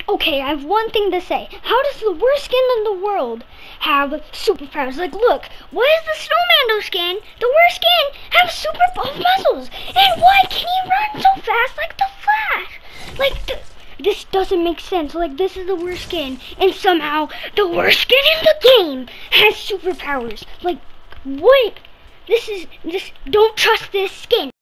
Okay, I have one thing to say. How does the worst skin in the world have superpowers? Like, look, why is the Snowmando skin, the worst skin, have super buff muscles? And why can he run so fast like the Flash? Like, this doesn't make sense. Like, this is the worst skin, and somehow the worst skin in the game has superpowers. Like, what? Don't trust this skin.